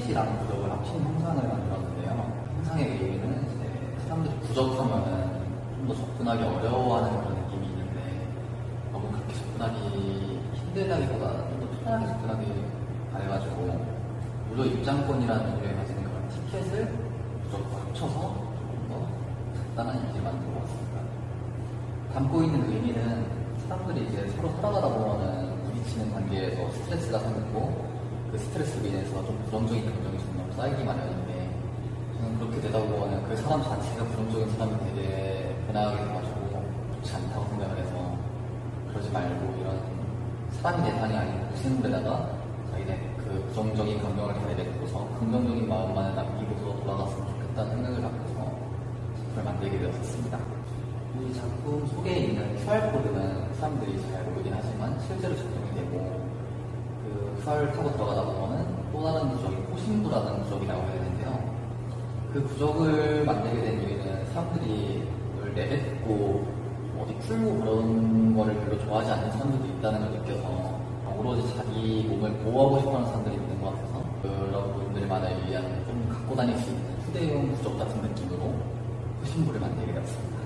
티켓이랑 부적을 합친 형상을 만들었는데요. 형상의 의미는 이제 사람들이 부적하면은 좀 더 접근하기 어려워하는 그런 느낌이 있는데 너무 그렇게 접근하기 힘들다기보다 좀 더 편하게 접근하기 바래가지고 무료 입장권이라는 의미를 가지는 그런 티켓을 부적과 합쳐서 좀 더 간단한 이미지를 만들어 봤습니다. 담고 있는 의미는 사람들이 이제 서로 살아가다 보면은 부딪히는 관계에서 스트레스가 생기고 그 스트레스로 인해서 좀 부정적인 감정이 점점 쌓이기 마련인데 저는 그렇게 되다 보면은 그 사람 자체가 부정적인 사람이 되게 변하게 돼가지고 좋지 않다고 생각을 해서 그러지 말고 이런 사람이 대상이 아닌 무생물에다가 자기네 그 부정적인 감정을 다 내뱉고서 긍정적인 마음만을 남기고서 돌아갔으면 좋겠다는 생각을 갖고서 작품을 만들게 되었습니다. 이 작품 속에 있는 QR코드는 사람들이 잘 모르긴 하지만 실제로 작동이 되고 그 QR을 타고 들어가다 보면은 또 다른 부적이 호신부라는 부적이라고 해야 되는데요. 그 부적을 만들게 된 이유는 사람들이 그걸 내뱉고 어디 풀고 그런 거를 별로 좋아하지 않는 사람들도 있다는 걸 느껴서 오로지 자기 몸을 보호하고 싶어하는 사람들이 있는 것 같아서 그런 분들만을 위한 좀 갖고 다닐 수 있는 휴대용 부적 같은 느낌으로 호신부를 만들게 되었습니다.